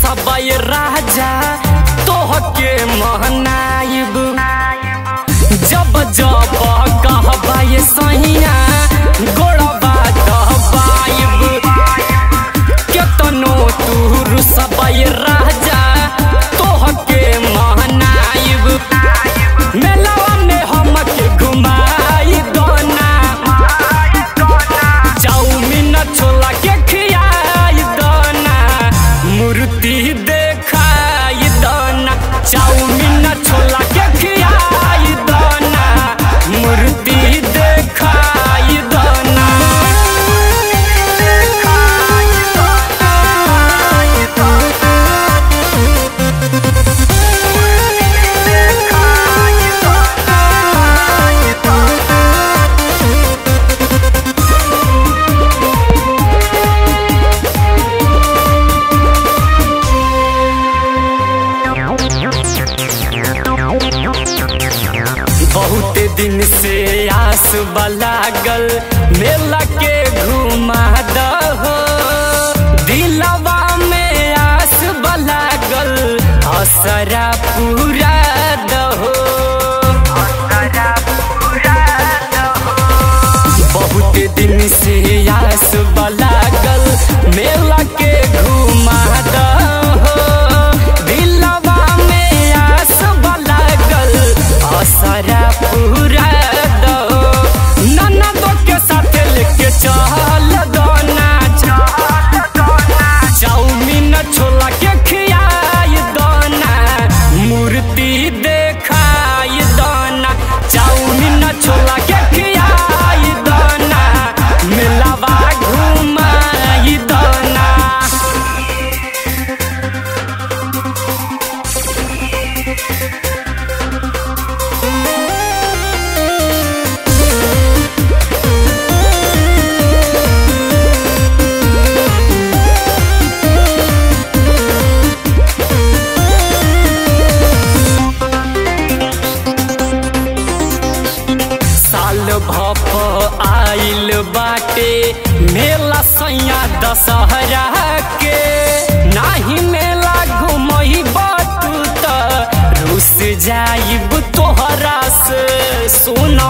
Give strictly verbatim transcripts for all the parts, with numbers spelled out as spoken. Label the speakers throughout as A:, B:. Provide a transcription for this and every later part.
A: रुसबय राजा तोहके महनाइब जब जब कहबे सहिया गोड़बा दबाइब केतनो तू रुसबय राजा तोहके महनाइब मेलावा में हमके घुमाई दोना चाउमीन छोला के खियाई दोना मूर्ति देखाई दोना चाउमीन छोला के खियाई दोना मूर्ति देखाई दोना बहुत दिन से आस लागल मेला के घुमा दहो दिलवा में आस लागल असरा पूरा दहो बहुत दिन से आस लागल मेला के घुमा दहो दिलवा में आस लागल असरा पूरा दो ननदो के साथ लेके चल दोना चाउमीन छोला के खियाई दोना मूर्ति देखाई दोना चाउमीन छोला के खियाई दोना मेलावा घुमाई दोना भप आइल बाटे मेला सैया दशहरा के नाही मेला घुमई बतू त रुस जाइब तोहरा से सुनो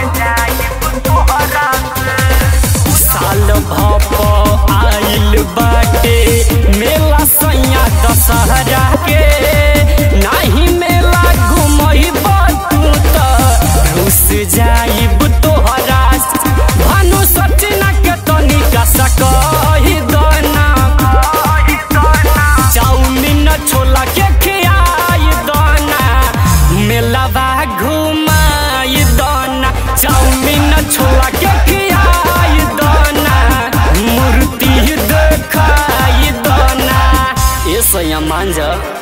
A: साल भप आइल बाटे मेला सैया दशहरा के नाही मेला घुमई बतू त रुस जाइब सकही दोना चाउमीन छोला के खियाई दोना मेलावा घुमाई दोना चाउमीन छोला के खियाई दोना मूर्ति देखाई दोना ये सैया मान जा।